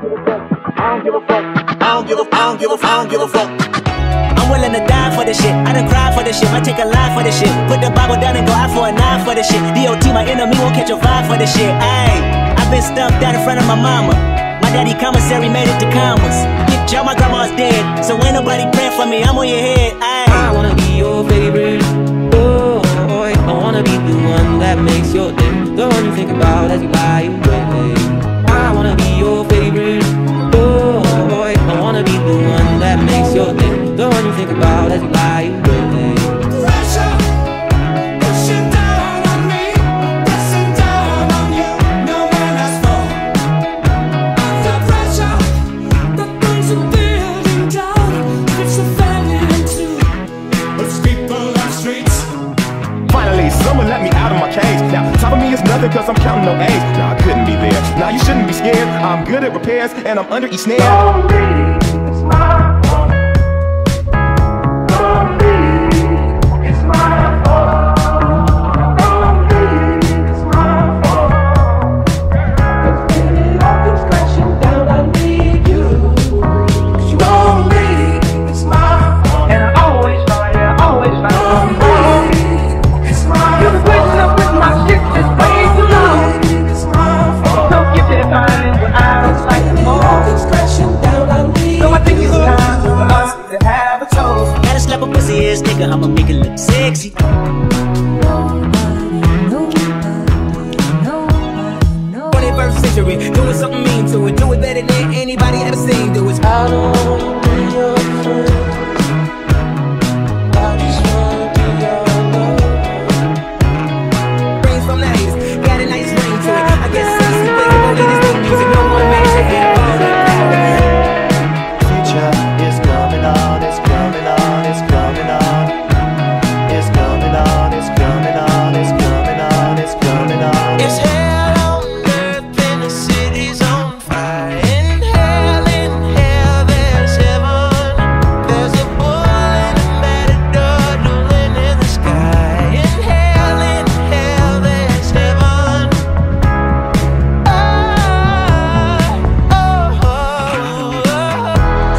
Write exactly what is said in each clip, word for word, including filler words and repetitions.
don't give a fuck. I don't give a, I don't give a, I don't give a fuck. I'm willing to die for this shit. I done cried for this shit. Might take a lie for this shit. Put the Bible down and go out for a nine for this shit. D O T, my enemy, won't catch a vibe for this shit. Ayy, I've been stumped out in front of my mama. My daddy commissary made it to commas. Bitch, y'all, my grandma's dead, so ain't nobody praying for me. I'm on your head. Ayy, I wanna be your favorite boy. I wanna be the one that makes your day, the one you think about as you lie awake. I wanna be your favorite boy. I wanna be the one that makes your day, the one you think about as you lie awake. Pressure, pushing down on me, pressing down on you. No man has fallen under pressure. The things are building down, it's a family in two. Let's people on the streets. Finally, someone let me out of my cage. Now, top of me is nothing cause I'm counting no A's. Nah, I couldn't be there. Now, you shouldn't be scared. I'm good at repairs and I'm under each snare. Don't leave, it's my fault. Don't leave, it's my fault. Don't leave, it's my fault. Cause when it all comes crashing down, I need you. Cause you don't leave, it's my fault. And I always find, yeah, I always find. Don't leave, it's my fault. You're putting up with my shit just way too long. It's my fault. Don't get that finding what I don't like the most. So I think it's time for us to have a toast. gotta slap a pussy ass nigga, I'ma make it look sexy. twenty-first century, doing something mean to it. Do it better than anybody ever seen. Do it. I don't wanna be your friend. I just wanna be your love. Rings from the haters, got a nice ring to it. I guess since we play the latest new music, no one makes it happen. Future is coming on, it's coming on, it's coming on. It's coming on, it's coming on, it's coming on, it's coming on. It's hell on earth and the city's on fire. In hell, in hell, there's heaven. There's a bull and a matador dueling in the sky. In hell, in hell, there's heaven. Oh, oh, oh, oh.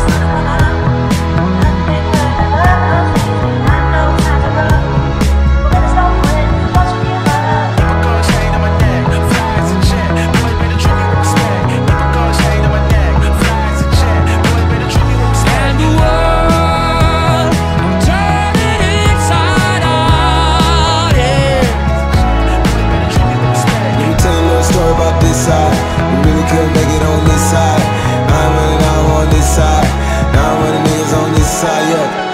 And the world, I'm turning inside out, yeah. Let me tell you a little story about this side. We really couldn't make it on this side. I'm running out on this side. Now I'm running niggas on this side, yeah.